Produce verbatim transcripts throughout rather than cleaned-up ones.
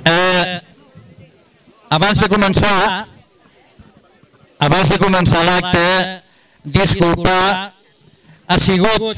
Abans de començar, abans de començar l'acte, disculpar, ha sigut,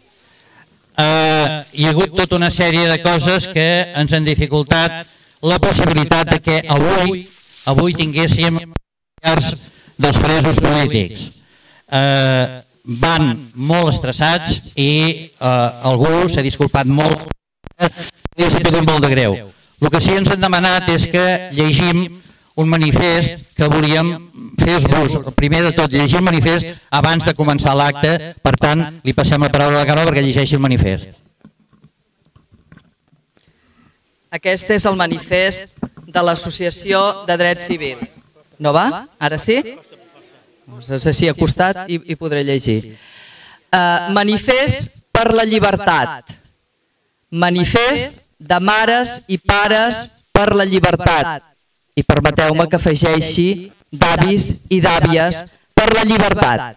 hi ha hagut tota una sèrie de coses que ens han dificultat la possibilitat que avui, avui tinguéssim dels presos polítics. Van molt estressats i algú s'ha disculpat molt i s'ha tingut molt de greu. El que sí ens han demanat és que llegim un manifest que volíem fer-vos, primer de tot, llegir el manifest abans de començar l'acte, per tant, li passem la paraula a la Carol perquè llegeixi el manifest. Aquest és el manifest de l'Associació de Drets Civils. No va? Ara sí? No sé si ha costat i podré llegir. Manifest per la llibertat. Manifest de mares i pares per la llibertat. I permeteu-me que afegeixi d'avis i d'àvies per la llibertat.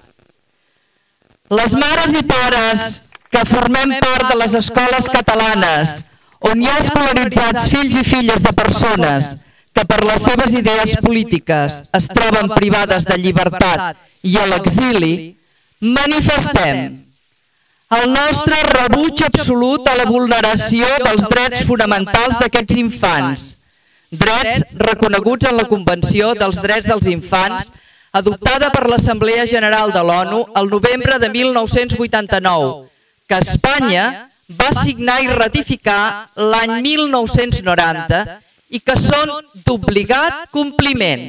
Les mares i pares que formem part de les escoles catalanes, on hi ha escolaritzats fills i filles de persones que per les seves idees polítiques es troben privades de llibertat i a l'exili, manifestem el nostre rebuig absolut a la vulneració dels drets fonamentals d'aquests infants, drets reconeguts en la Convenció dels Drets dels Infants, adoptada per l'Assemblea General de l'ONU el novembre de mil nou-cents vuitanta-nou, que Espanya va signar i ratificar l'any mil nou-cents noranta i que són d'obligat compliment.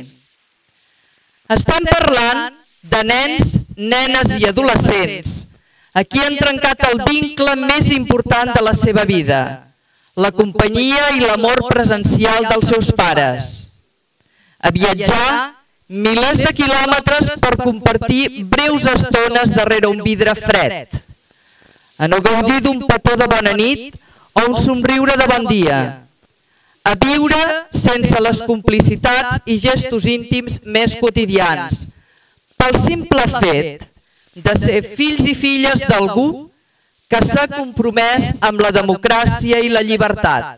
Estem parlant de nens, nenes i adolescents a qui han trencat el vincle més important de la seva vida, la companyia i l'amor presencial dels seus pares. A viatjar milers de quilòmetres per compartir breus estones darrere un vidre fred. A no gaudir d'un petó de bona nit o un somriure de bon dia. A viure sense les complicitats i gestos íntims més quotidians. Pel simple fet de ser fills i filles d'algú que s'ha compromès amb la democràcia i la llibertat.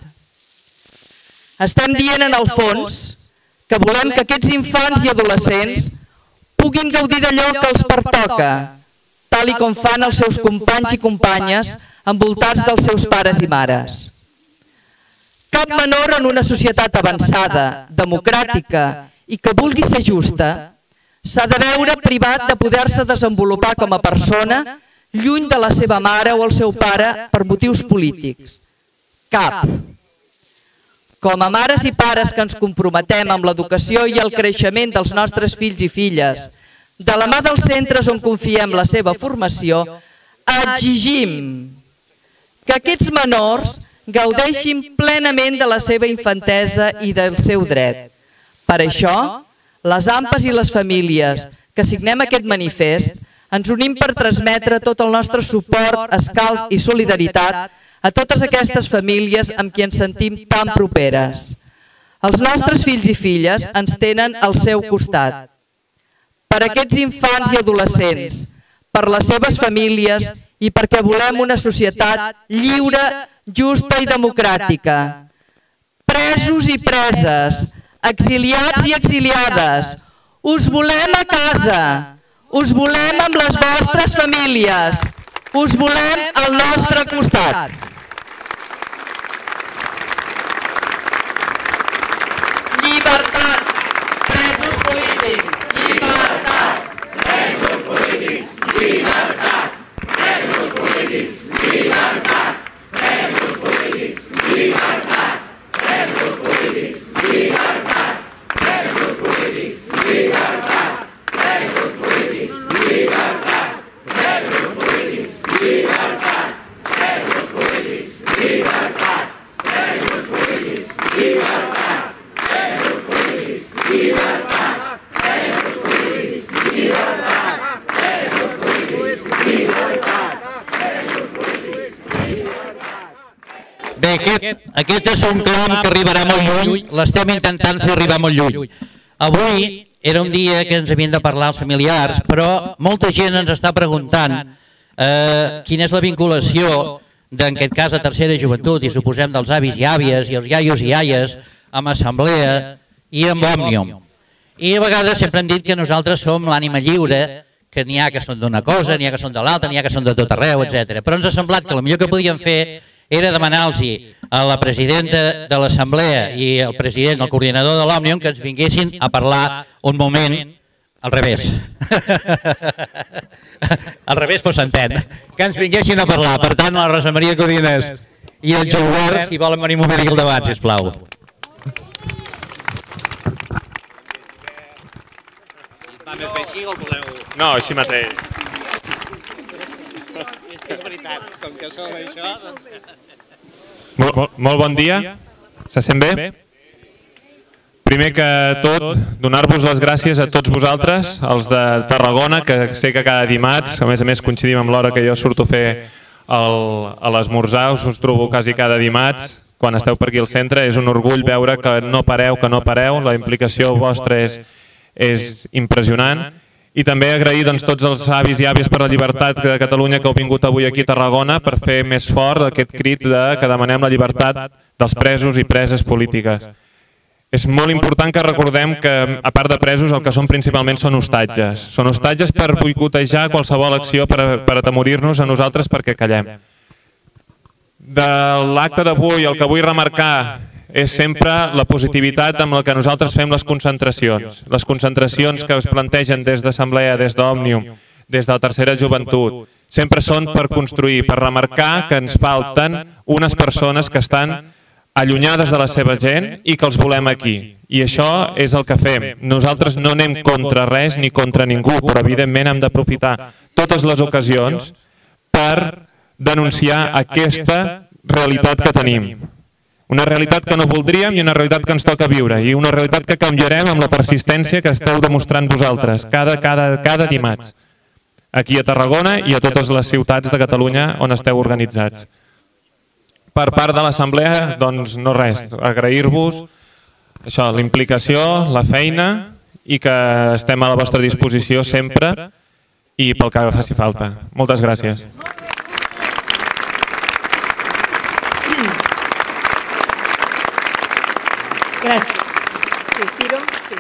Estem dient en el fons que volem que aquests infants i adolescents puguin gaudir d'allò que els pertoca, tal i com fan els seus companys i companyes envoltats dels seus pares i mares. Cap menor en una societat avançada, democràtica i que vulgui ser justa, s'ha de veure privat de poder-se desenvolupar com a persona lluny de la seva mare o el seu pare per motius polítics. Cap. Com a mares i pares que ens comprometem amb l'educació i el creixement dels nostres fills i filles, de la mà dels centres on confiem la seva formació, exigim que aquests menors gaudeixin plenament de la seva infantesa i del seu dret. Per això, les A M P A s i les famílies que signem aquest manifest ens unim per transmetre tot el nostre suport, escalf i solidaritat a totes aquestes famílies amb qui ens sentim tan properes. Els nostres fills i filles ens tenen al seu costat. Per aquests infants i adolescents, per les seves famílies i perquè volem una societat lliure, justa i democràtica. Presos i preses, exiliats i exiliades, us volem a casa, us volem amb les vostres famílies, us volem al nostre costat. Llibertat, presos polítics, llibertat, presos polítics, llibertat, presos polítics, llibertat, presos polítics, llibertat, presos polítics, llibertat, presos polítics, llibertat, presos polítics, llibertat, presos polítics, llibertat, presos polítics, llibertat, presos polítics, llibertat, presos polítics, llibertat, presos polítics, llibertat, presos polítics, llibertat, presos polítics, llibertat. Bé, aquest, aquest és un clam que arribarà molt lluny, l'estem intentant fer arribar molt lluny. Avui era un dia que ens havien de parlar els familiars, però molta gent ens està preguntant eh, quina és la vinculació, en aquest cas a tercera joventut, i suposem dels avis i àvies i els iaios i iaies, amb Assemblea i amb Òmnium. I a vegades sempre hem dit que nosaltres som l'ànima lliure, que n'hi ha que són d'una cosa, n'hi ha que són de l'altra, n'hi ha que són de tot arreu, etcètera. Però ens ha semblat que el millor que podíem fer era demanar-los a la presidenta de l'Assemblea i al president, el coordinador de l'Òmnium, que ens vinguessin a parlar un moment al revés. Al revés, però s'entén. Que ens vinguessin a parlar. Per tant, la Rosa Maria Codines i el Joubert, si volen venir a obrir el debat, sisplau. No, així mateix. És veritat, com que som això... Molt bon dia. Se sent bé? Primer que tot, donar-vos les gràcies a tots vosaltres, els de Tarragona, que sé que cada dimarts, a més a més coincidim amb l'hora que jo surto a fer a l'esmorzar, us trobo quasi cada dimarts, quan esteu per aquí al centre. És un orgull veure que no pareu, que no pareu, la implicació vostra és impressionant. I també agrair tots els avis i àvies per la llibertat de Catalunya que heu vingut avui aquí a Tarragona per fer més fort aquest crit que demanem la llibertat dels presos i preses polítiques. És molt important que recordem que, a part de presos, el que són principalment són hostatges. Són hostatges per boicotejar qualsevol acció, per atemorir-nos a nosaltres perquè callem. De l'acte d'avui, el que vull remarcar és sempre la positivitat amb la que nosaltres fem les concentracions. Les concentracions que es plantegen des d'Assemblea, des d'Òmnium, des de la Tercera Joventut, sempre són per construir, per remarcar que ens falten unes persones que estan allunyades de la seva gent i que els volem aquí. I això és el que fem. Nosaltres no anem contra res ni contra ningú, però evidentment hem d'aprofitar totes les ocasions per denunciar aquesta realitat que tenim. Una realitat que no voldríem i una realitat que ens toca viure, i una realitat que canviarem amb la persistència que esteu demostrant vosaltres cada, cada, cada dimarts, aquí a Tarragona i a totes les ciutats de Catalunya on esteu organitzats. Per part de l'Assemblea, doncs no res, agrair-vos això, la implicació, la feina, i que estem a la vostra disposició sempre i pel que faci falta. Moltes gràcies. Gràcies. Sí, tiro? Sí.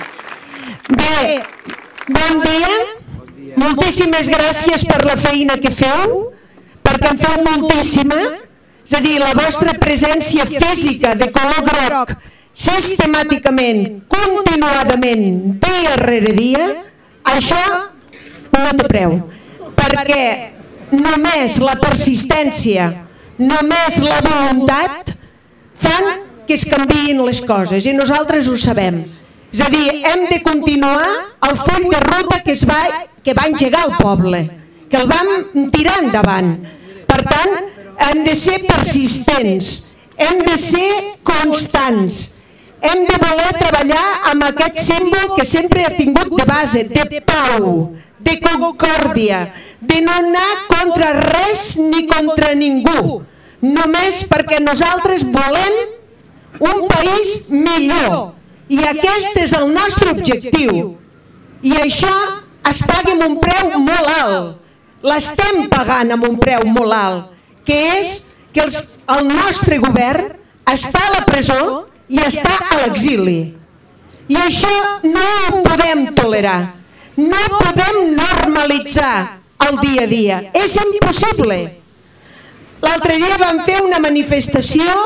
Bé, bon dia. Moltíssimes gràcies per la feina que feu, perquè en feu moltíssima. És a dir, la vostra presència física de color groc, sistemàticament, continuadament, dia rere dia, això no té preu. Perquè només la persistència, només la voluntat fan que es canviïn les coses, i nosaltres ho sabem. És a dir, hem de continuar el full de ruta que, es va, que va engegar el poble, que el vam tirar endavant. Per tant, hem de ser persistents, hem de ser constants, hem de voler treballar amb aquest símbol que sempre ha tingut de base, de pau, de concòrdia, de no anar contra res ni contra ningú, només perquè nosaltres volem un país millor, i aquest és el nostre objectiu, i això es paga amb un preu molt alt, l'estem pagant amb un preu molt alt, que és que el nostre govern està a la presó i està a l'exili, i això no ho podem tolerar, no podem normalitzar el dia a dia, és impossible. L'altre dia vam fer una manifestació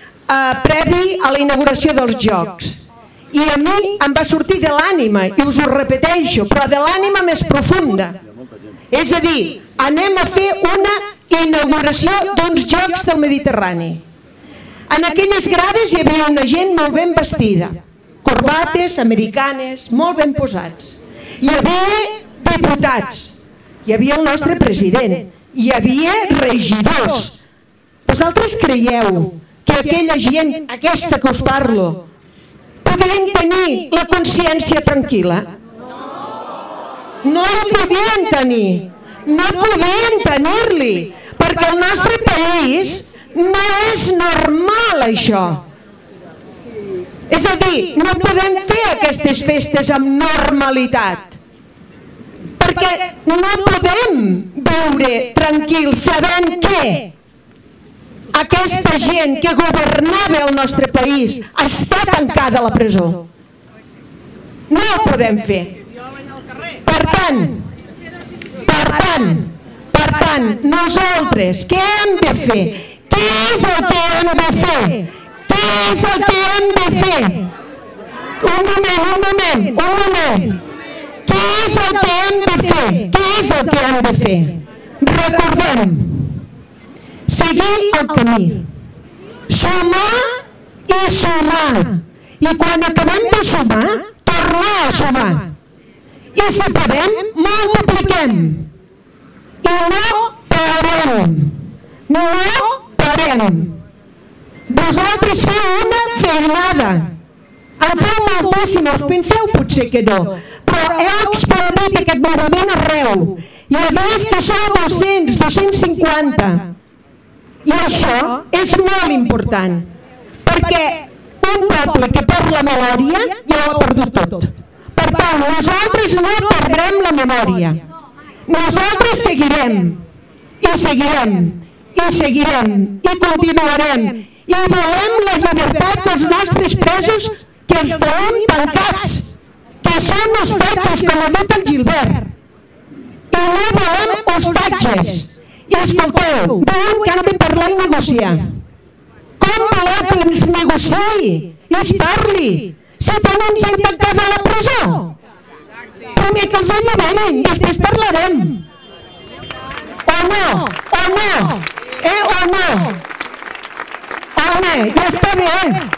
previ a la inauguració dels Jocs, i a mi em va sortir de l'ànima, i us ho repeteixo, però de l'ànima més profunda. És a dir, anem a fer una inauguració d'uns Jocs del Mediterrani. En aquelles grades hi havia una gent molt ben vestida, corbates americanes, molt ben posats. Hi havia diputats, hi havia el nostre president, hi havia regidors. Vosaltres creieu que aquella gent, aquesta que us parlo, podien tenir la consciència tranquil·la? No la podien tenir, no podien tenir-li, perquè el nostre país no és normal això. És a dir, no podem fer aquestes festes amb normalitat, perquè no podem viure tranquils sabent que aquesta gent que governava el nostre país està tancada a la presó. No ho podem fer. Per tant, per tant, per tant, nosaltres què hem de fer? Què és el que hem de fer? Què és el que hem de fer? Un moment, un moment, un moment. Què és el que hem de fer? Què és el que hem de fer? Recordem, seguir el camí, sumar i sumar. I quan acabem de sumar, tornar a sumar. I si podem, multipliquem. I no parem. No parem. Vosaltres feu una feinada. En feu moltíssima, us penseu potser que no, però heu expandit aquest moviment arreu. I a més que sou dos-cents, dos-cents cinquanta. I això és molt important, perquè un poble que perd la memòria ja ho ha perdut tot. Per tant, nosaltres no perdrem la memòria. Nosaltres seguirem, i seguirem, i seguirem, i continuarem. I volem la llibertat dels nostres presos que els tenim tancats, que són hostatges, com ha dit el Gilbert. I no volem hostatges. I escolteu, diuen que han de parlar i negociar. Com voleu que ens negociï i es parli si tenim gent tancada a la presó? Primer que els alliberin, després parlarem. O no, o no, eh, o no. Home, ja està bé.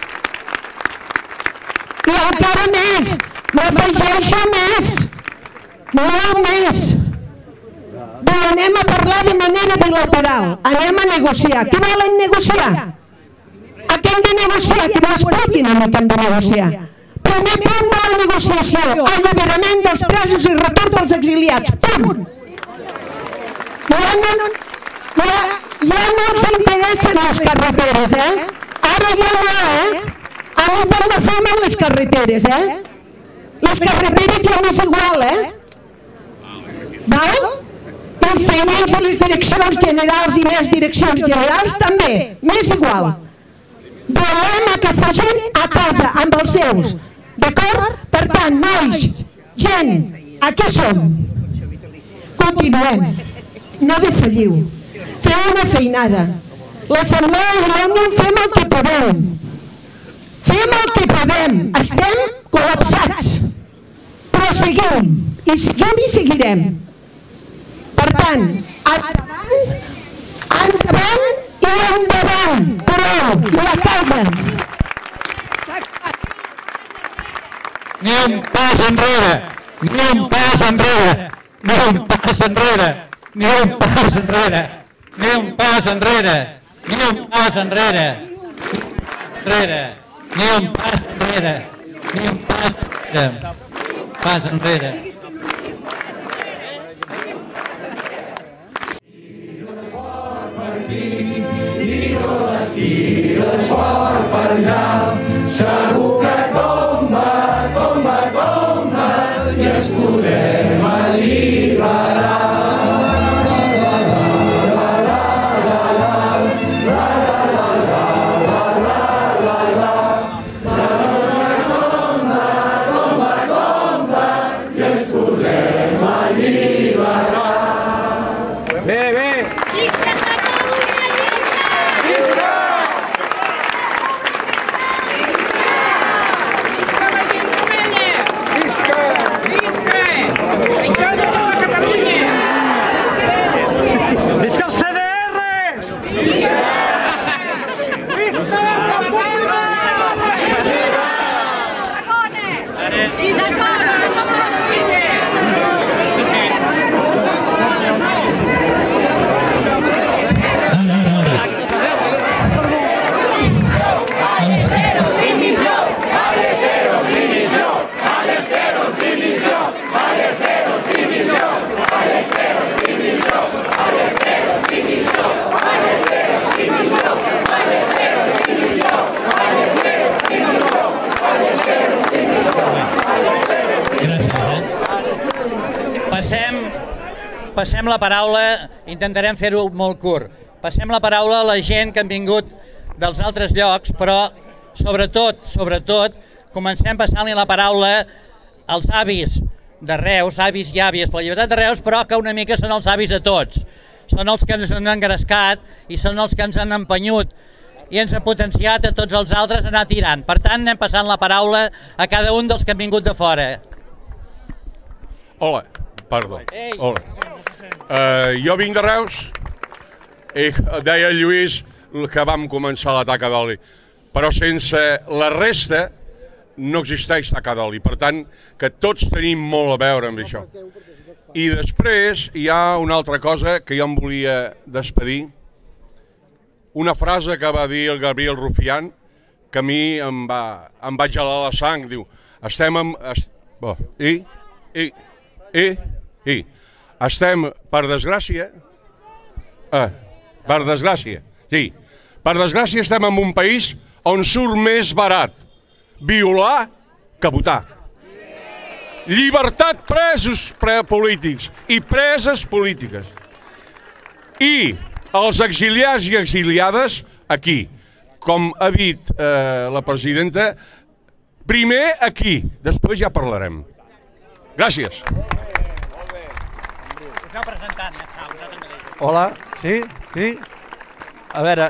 I encara més, m'afegeixo més, molt més. Doncs anem a parlar de manera bilateral, anem a negociar. Què volen negociar? A què hem de negociar? Que no expliquin a mi que hem de negociar. Primer punt de la negociació, alliberament dels presos i retorn dels exiliats. Punt. Ja no, ja, ja no ens interessen les carreteres, eh? Ara ja no, eh? Ara ja no fem amb les carreteres, eh? Les carreteres ja no és igual, eh? Val? Els senyors i les direccions generals i més direccions generals també, m'és igual. Volem aquesta gent a casa amb els seus, d'acord? Per tant, nois, gent, aquí som. Continuem, no defalliu, feu una feinada. L'Assemblea de l'Òmnium fem el que podem. Fem el que podem, estem col·lapsats, però seguim, i seguim i seguirem. Per tant, endavant, endavant i endavant, prou, i a casa. Ni un pas enrere, ni un pas enrere, ni un pas enrere, ni un pas enrere, ni un pas enrere, ni un pas enrere, ni un pas enrere, ni un pas enrere, pas enrere. I no les tires fort per allà, segur que tomba, tomba, tomba, i ens podem alliberar. Passem la paraula, intentarem fer-ho molt curt. passem la paraula a la gent que han vingut dels altres llocs, però sobretot, sobretot, comencem passant-li la paraula als avis de Reus, avis i àvies per la llibertat de Reus, però que una mica són els avis de tots. Són els que ens han engrescat i són els que ens han empenyut i ens han potenciat a tots els altres a anar tirant. Per tant, anem passant la paraula a cada un dels que han vingut de fora. Hola, perdó. Hola. Uh, jo vinc de Reus i deia el Lluís que vam començar la taca d'oli, però sense la resta no existeix taca d'oli. Per tant, que tots tenim molt a veure amb això. I després hi ha una altra cosa que jo em volia despedir. Una frase que va dir el Gabriel Rufián, que a mi em va, em va gelar la sang. Diu, estem amb... Est, oh, i, i, i, i. Estem, per desgràcia... Eh, per desgràcia, sí. Per desgràcia estem en un país on surt més barat violar que votar. Llibertat presos polítics i preses polítiques. I els exiliats i exiliades aquí, com ha dit eh, la presidenta, primer aquí, després ja parlarem. Gràcies. Hola, sí, sí. A veure...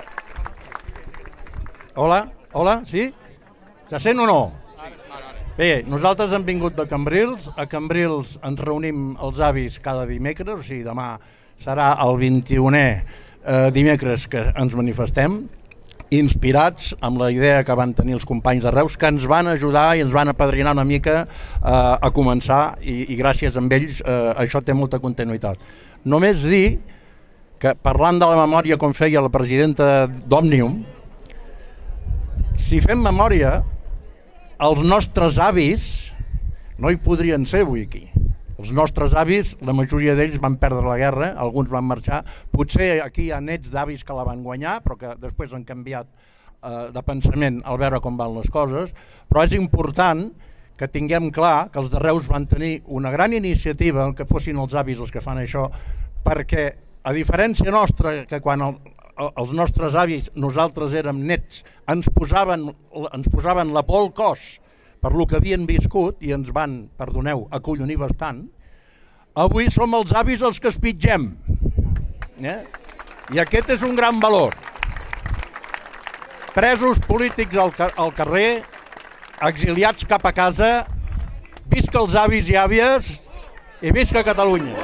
Hola, hola, sí? Se sent o no? Bé, nosaltres hem vingut de Cambrils. A Cambrils ens reunim els avis cada dimecres, o sigui, demà serà el vint-i-unè eh, dimecres que ens manifestem, inspirats amb la idea que van tenir els companys de Reus, que ens van ajudar i ens van apadrinar una mica eh, a començar, i, i gràcies a ells eh, això té molta continuïtat. Només dir que, parlant de la memòria com feia la presidenta d'Òmnium, si fem memòria, els nostres avis no hi podrien ser avui aquí. Els nostres avis, la majoria d'ells van perdre la guerra, alguns van marxar, potser aquí hi ha nets d'avis que la van guanyar, però que després han canviat eh, de pensament al veure com van les coses, però és important que tinguem clar que els de Reus van tenir una gran iniciativa, que fossin els avis els que fan això, perquè a diferència nostra, que quan el, els nostres avis, nosaltres érem nets, ens posaven, ens posaven la por al cos per lo que havien viscut i ens van, perdoneu, acollonir bastant, avui som els avis els que es pitgem. Eh? I aquest és un gran valor. Presos polítics al, al carrer, exiliats cap a casa, visca els avis i àvies i visca Catalunya.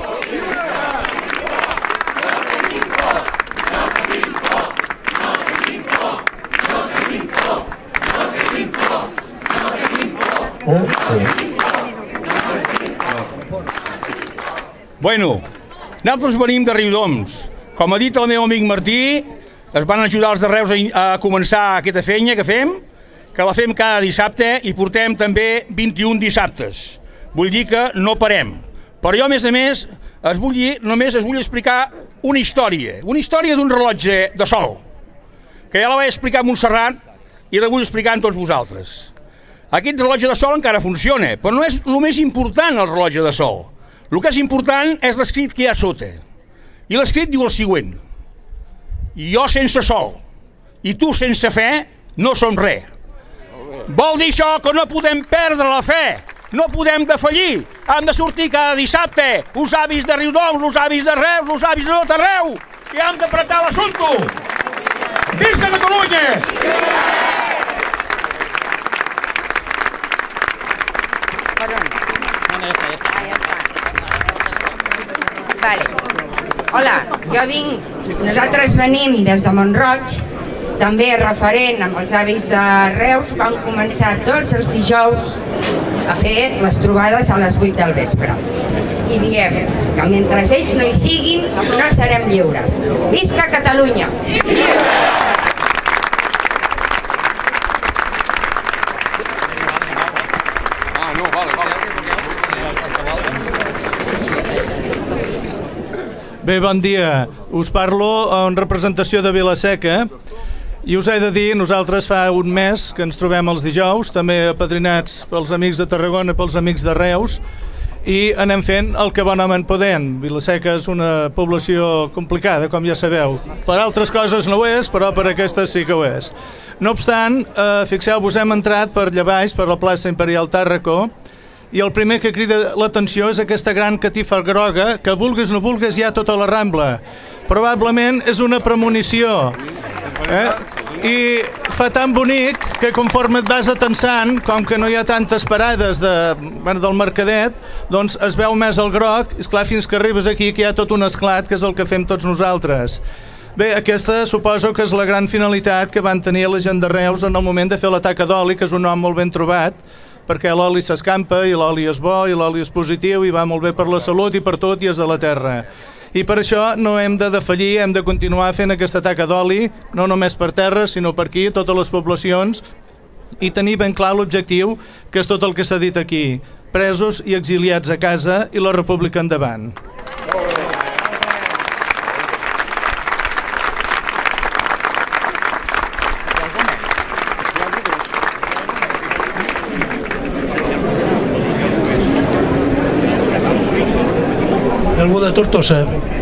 Bueno, nosaltres venim de Riudoms. Com ha dit el meu amic Martí, es van ajudar els de Reus a començar aquesta feina que fem, que la fem cada dissabte i portem també vint-i-un dissabtes. Vull dir que no parem. Però jo, a més a més, es vull dir, només es vull explicar una història, una història d'un rellotge de sol, que ja la vaig explicar a Montserrat i la vull explicar a tots vosaltres. Aquest rellotge de sol encara funciona, però no és el més important el rellotge de sol. El que és important és l'escrit que hi ha sota. I l'escrit diu el següent: jo sense sol i tu sense fe no som res. Vol dir això que no podem perdre la fe, no podem defallir. Hem de sortir cada dissabte, els avis de Riudoms, els avis de Reus, els avis de tot arreu, i hem d'apretar l'assumpte. Visca Catalunya! Vale. Hola, jo vinc, nosaltres venim des de Mont-roig, també referent amb els avis de Reus, vam començar tots els dijous a fer les trobades a les vuit del vespre. I diem que mentre ells no hi siguin, no serem lliures. Visca Catalunya! Bé, bon dia. Us parlo en representació de Vila-seca i us he de dir, nosaltres fa un mes que ens trobem els dijous, també apadrinats pels amics de Tarragona, pels amics de Reus, i anem fent el que bonament podem. Vila-seca és una població complicada, com ja sabeu. Per altres coses no ho és, però per aquestes sí que ho és. No obstant, eh, fixeu-vos, hem entrat per allà baix, per la plaça Imperial Tàrraco, i el primer que crida l'atenció és aquesta gran catifa groga que, vulgues no vulgues, hi ha tota la Rambla. Probablement és una premonició. Eh? I fa tan bonic que conforme et vas atensant, com que no hi ha tantes parades de, bueno, del mercadet, doncs es veu més el groc, i esclar, fins que arribes aquí que hi ha tot un esclat, que és el que fem tots nosaltres. Bé, aquesta suposo que és la gran finalitat que van tenir la gent de Reus en el moment de fer la taca d'oli, que és un nom molt ben trobat, perquè l'oli s'escampa i l'oli és bo i l'oli és positiu i va molt bé per la salut i per tot i és de la terra. I per això no hem de defallir, hem de continuar fent aquesta taca d'oli, no només per terra, sinó per aquí, totes les poblacions, i tenir ben clar l'objectiu, que és tot el que s'ha dit aquí, presos i exiliats a casa i la república endavant. Algú de Tortosa?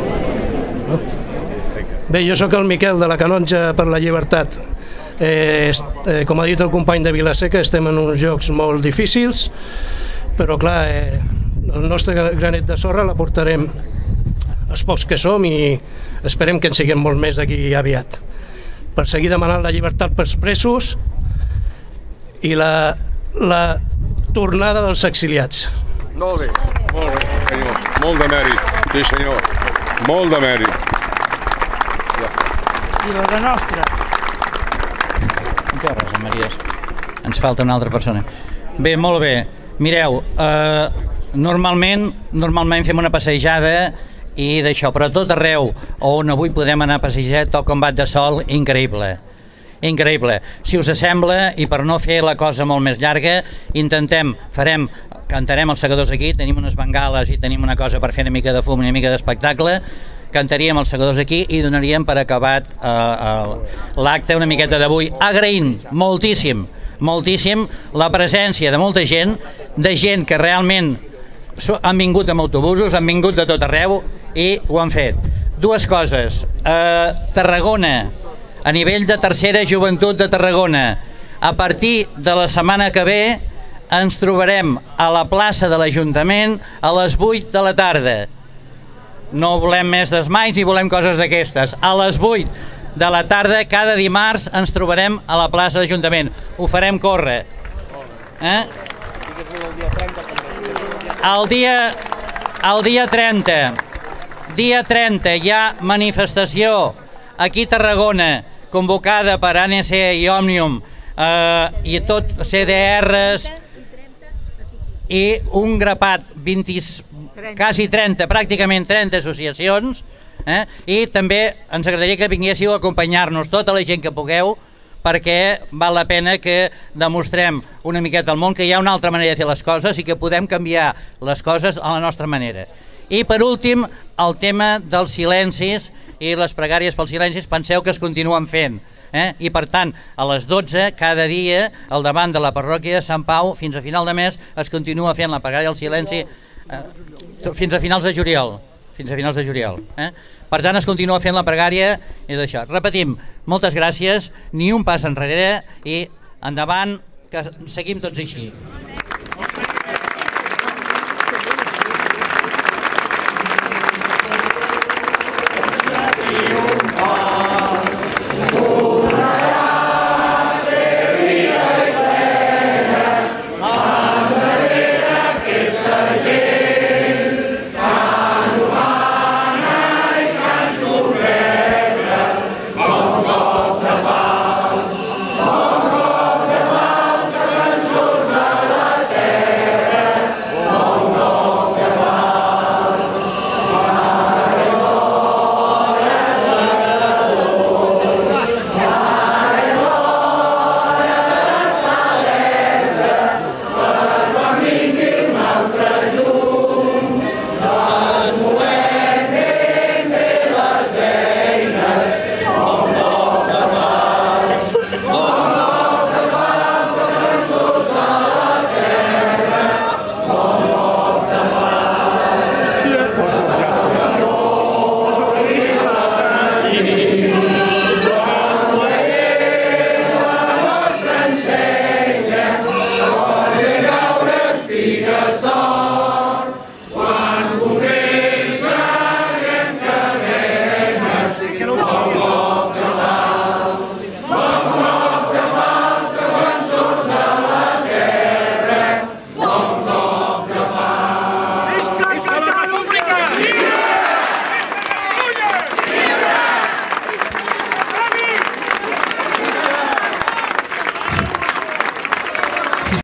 Bé, jo sóc el Miquel de la Canonja per la Llibertat. Eh, eh, com ha dit el company de Vila-seca, estem en uns jocs molt difícils, però clar, eh, el nostre granet de sorra l'aportarem els pocs que som i esperem que en siguem molt més d'aquí aviat. Per seguir demanant la llibertat pels presos i la, la tornada dels exiliats. Molt bé, molt bé, senyor. Molt de mèrit, sí senyor, molt de mèrit. I la de nostra. Què res, Maries? Ens falta una altra persona. Bé, molt bé. Mireu, eh, normalment, normalment fem una passejada i d'això, però tot arreu on avui podem anar a passejar toca un bat de sol increïble. Increïble. Si us sembla, i per no fer la cosa molt més llarga, intentem, farem, cantarem els segadors aquí, tenim unes bengales i tenim una cosa per fer una mica de fum, una mica d'espectacle, cantaríem els segadors aquí i donaríem per acabat eh, l'acte una miqueta d'avui, agraint moltíssim, moltíssim la presència de molta gent, de gent que realment han vingut amb autobusos, han vingut de tot arreu i ho han fet. Dues coses, eh, Tarragona, a nivell de tercera joventut de Tarragona, a partir de la setmana que ve ens trobarem a la plaça de l'Ajuntament a les vuit de la tarda. No volem més desmais i volem coses d'aquestes. A les vuit de la tarda, cada dimarts, ens trobarem a la plaça de l'Ajuntament. Ho farem córrer. Eh? El dia, el dia trenta, dia trenta hi ha manifestació aquí a Tarragona, convocada per A N C i Òmnium eh, i tot C D Rs i un grapat, vint, quasi trenta, pràcticament trenta associacions, eh, i també ens agradaria que vinguéssiu a acompanyar-nos, tota la gent que pugueu, perquè val la pena que demostrem una miqueta al món que hi ha una altra manera de fer les coses i que podem canviar les coses a la nostra manera. I per últim, el tema dels silencis i les pregàries pels silencis, penseu que es continuen fent. Eh? I per tant, a les dotze, cada dia, al davant de la parròquia de Sant Pau, fins a final de mes, es continua fent la pregària del silenci eh, fins a finals de juliol. Fins a finals de juliol. Eh? Per tant, es continua fent la pregària i d'això. Repetim, moltes gràcies, ni un pas enrere i endavant, que seguim tots així.